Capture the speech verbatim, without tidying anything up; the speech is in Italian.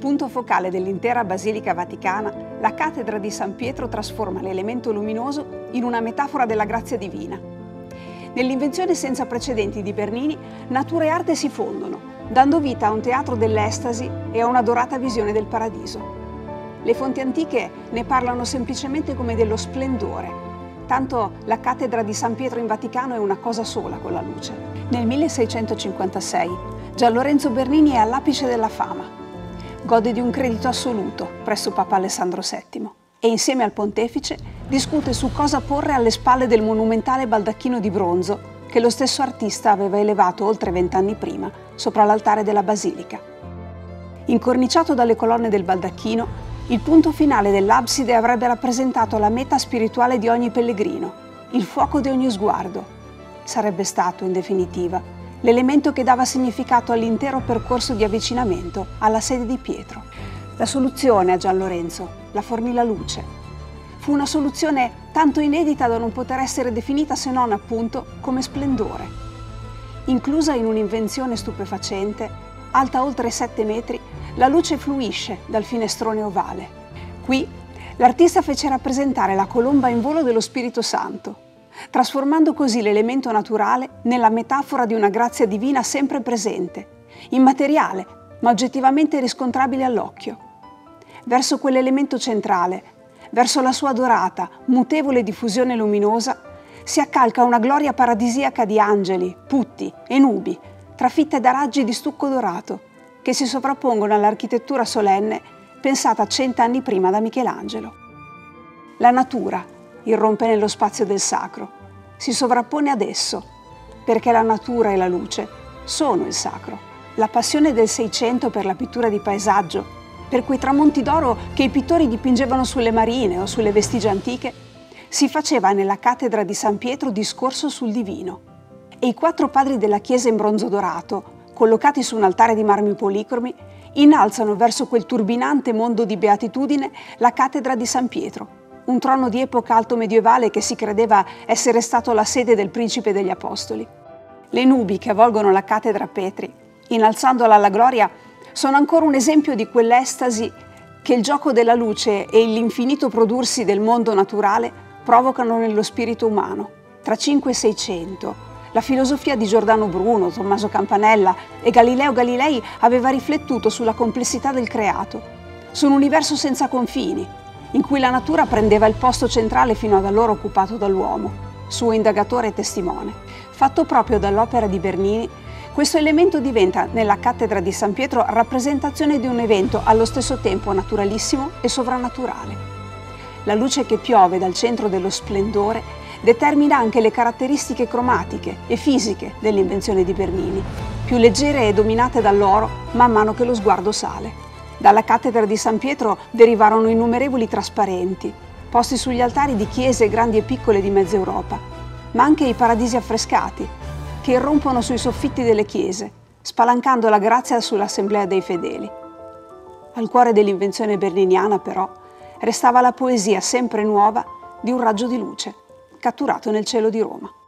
punto focale dell'intera Basilica Vaticana, la cattedra di San Pietro trasforma l'elemento luminoso in una metafora della grazia divina. Nell'invenzione senza precedenti di Bernini, natura e arte si fondono, dando vita a un teatro dell'estasi e a una dorata visione del paradiso. Le fonti antiche ne parlano semplicemente come dello splendore, tanto la cattedra di San Pietro in Vaticano è una cosa sola con la luce. Nel milleseicentocinquantasei Gian Lorenzo Bernini è all'apice della fama. Gode di un credito assoluto presso Papa Alessandro settimo e insieme al pontefice discute su cosa porre alle spalle del monumentale baldacchino di bronzo che lo stesso artista aveva elevato oltre vent'anni prima sopra l'altare della basilica. Incorniciato dalle colonne del baldacchino, il punto finale dell'abside avrebbe rappresentato la meta spirituale di ogni pellegrino, il fuoco di ogni sguardo. Sarebbe stato, in definitiva, l'elemento che dava significato all'intero percorso di avvicinamento alla sede di Pietro. La soluzione a Gian Lorenzo la fornì la luce. Fu una soluzione tanto inedita da non poter essere definita se non, appunto, come splendore. Inclusa in un'invenzione stupefacente, alta oltre sette metri, la luce fluisce dal finestrone ovale. Qui l'artista fece rappresentare la colomba in volo dello Spirito Santo, trasformando così l'elemento naturale nella metafora di una grazia divina sempre presente, immateriale, ma oggettivamente riscontrabile all'occhio. Verso quell'elemento centrale, verso la sua dorata, mutevole diffusione luminosa, si accalca una gloria paradisiaca di angeli, putti e nubi, trafitte da raggi di stucco dorato, che si sovrappongono all'architettura solenne pensata cent'anni prima da Michelangelo. La natura irrompe nello spazio del sacro, si sovrappone ad esso, perché la natura e la luce sono il sacro. La passione del Seicento per la pittura di paesaggio, per quei tramonti d'oro che i pittori dipingevano sulle marine o sulle vestigie antiche, si faceva nella cattedra di San Pietro discorso sul divino. E i quattro padri della chiesa in bronzo dorato, collocati su un altare di marmi policromi, innalzano verso quel turbinante mondo di beatitudine la cattedra di San Pietro, un trono di epoca alto medievale che si credeva essere stato la sede del principe degli apostoli. Le nubi che avvolgono la cattedra Petri, innalzandola alla gloria, sono ancora un esempio di quell'estasi che il gioco della luce e l'infinito prodursi del mondo naturale provocano nello spirito umano. Tra cinque e seicento la filosofia di Giordano Bruno, Tommaso Campanella e Galileo Galilei aveva riflettuto sulla complessità del creato, su un universo senza confini, in cui la natura prendeva il posto centrale fino ad allora occupato dall'uomo, suo indagatore e testimone. Fatto proprio dall'opera di Bernini, questo elemento diventa, nella cattedra di San Pietro, rappresentazione di un evento allo stesso tempo naturalissimo e sovrannaturale. La luce che piove dal centro dello splendore determina anche le caratteristiche cromatiche e fisiche dell'invenzione di Bernini, più leggere e dominate dall'oro man mano che lo sguardo sale. Dalla cattedra di San Pietro derivarono innumerevoli trasparenti, posti sugli altari di chiese grandi e piccole di mezza Europa, ma anche i paradisi affrescati, che irrompono sui soffitti delle chiese, spalancando la grazia sull'assemblea dei fedeli. Al cuore dell'invenzione berniniana, però, restava la poesia sempre nuova di un raggio di luce, catturato nel cielo di Roma.